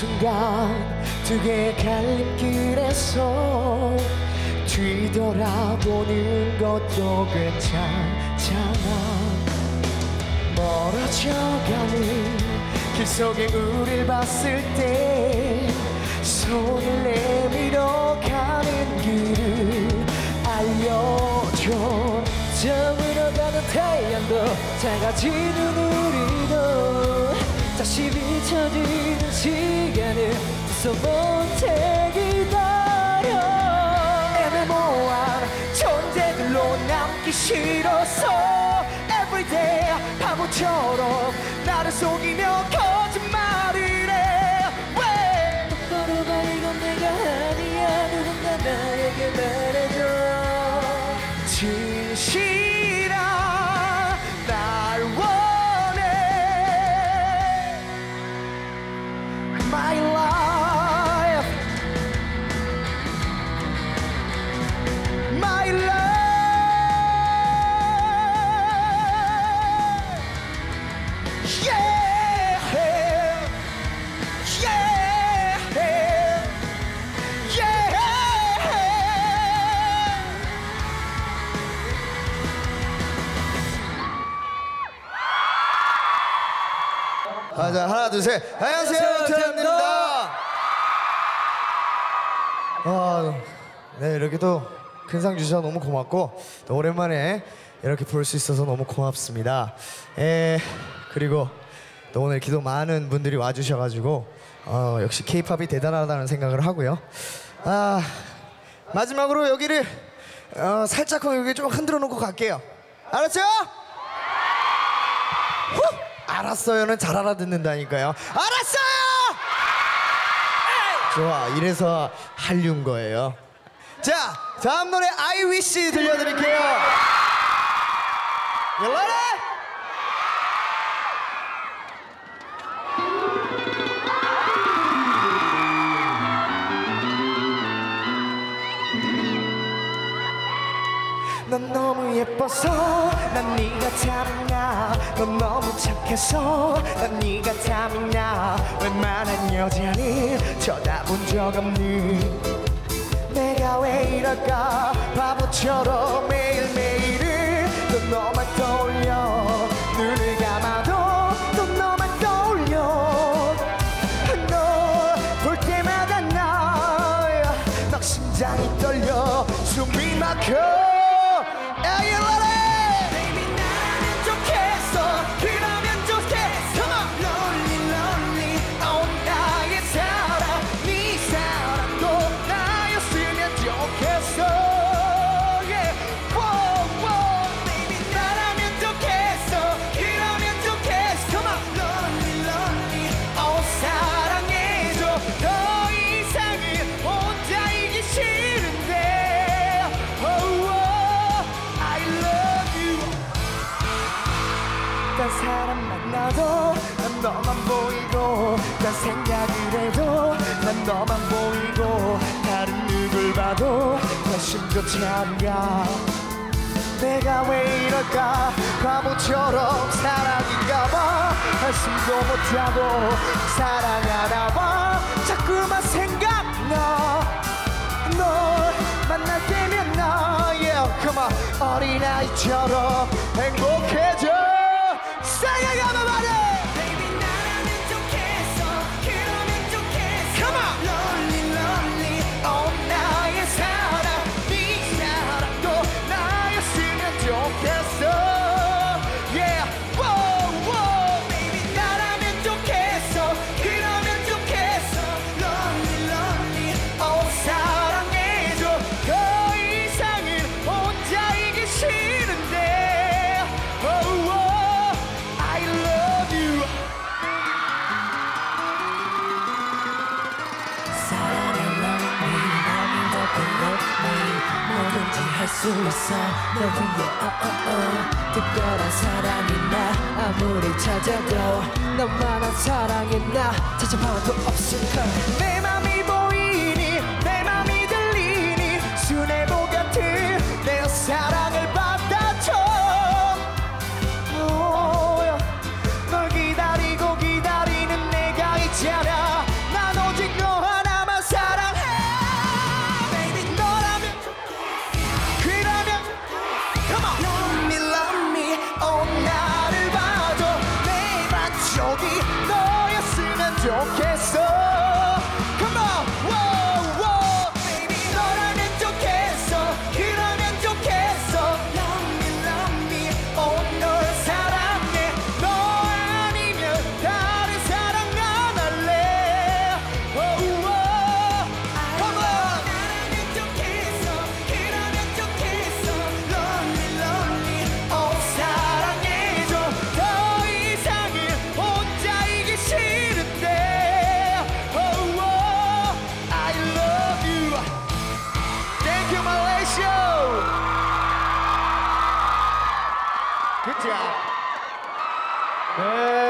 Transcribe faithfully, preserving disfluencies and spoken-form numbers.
순간 두 개의 갈림길에서 뒤돌아보는 것도 괜찮잖아. 멀어져가는 길 속에 우릴 봤을 때 손을 내밀어 가는 길을 알려줘. 저물어 가는 태양도 작아지는 우리도 다시 비춰지는 시간을 두서 못해 기다려. 애매모호한 존재들로 남기 싫어서 Everyday 바보처럼 나를 속이며 거짓말을 해. 왜 똑바로 봐, 이건 내가 아니야. 누군가 나에게 말해줘. 진실한 날 원해. My life, my life. Yeah, yeah, yeah. 아, 자, 하나, 둘, 셋. 안녕하세요, 태연입니다. 아, 네, 이렇게 또 근상 주셔서 너무 고맙고 또 오랜만에 이렇게 볼 수 있어서 너무 고맙습니다. 에, 그리고 또 오늘 기도 많은 분들이 와주셔가지고 어, 역시 K-팝이 대단하다는 생각을 하고요. 아, 마지막으로 여기를 어, 살짝 여기 좀 흔들어 놓고 갈게요. 알았죠? 후! 알았어요는 잘 알아듣는다니까요. 알았어요! 좋아, 이래서 한류인 거예요. 자, 다음 노래 I Wish 들려드릴게요. You ready? 넌 너무 예뻐서 난 네가 탐이 나. 넌 너무 착해서 난 네가 탐이 나. 웬만한 여자는 쳐다본 적 없니. 내가 왜 이럴까 바보처럼 매일매일을 또 너만 떠올려. 눈을 감아도 또 너만 떠올려. 널 볼 때마다 나 막 심장이 떨려 숨이 막혀. Baby, 나는 좋겠어. 그러면 좋겠어. Lonely, lonely, oh 나의 사랑. 네 사랑도 나였으면 좋겠어. Yeah, whoa, whoa. Baby, 나라면 좋겠어. 그러면 좋겠어. Lonely, lonely, oh 사랑해줘. 더 이상은 혼자이기 싫은데. Oh, oh. 딴 사람 만나도 난 너만 보이고 딴 생각을 해도 난 너만 보이고 다른 누굴 봐도 관심조차 안 가. 내가 왜 이럴까 바보처럼 사랑인가봐. 한숨도 못하고 사랑하나봐. 자꾸만 생각나. 널 만날 때면 나 yeah, come on. 어린아이처럼 행복해져. 사랑하면 말해. Baby, 나라면 좋겠어. 그러면 좋겠어. Come on. Lonely, lonely, oh 나의 사랑. 네 사랑도 나였으면 좋겠어. Yeah, whoa, whoa. Baby, 나라면 좋겠어. 그러면 좋겠어. Lonely, lonely, oh 사랑해줘. 더 이상은 혼자이기 싫은데. Oh, oh. 뭐든지 할 수 있어 너 위에 oh, oh, oh. 특별한 사랑이 나 아무리 찾아도 너만한 사랑이 나 찾아봐도 없을까. 내 맘이 보이니 내 맘이 들리니 수뇌보 같은 내 사랑을 받아줘. oh, 널 기다리고 기다리는 내가 있잖아. 난 네.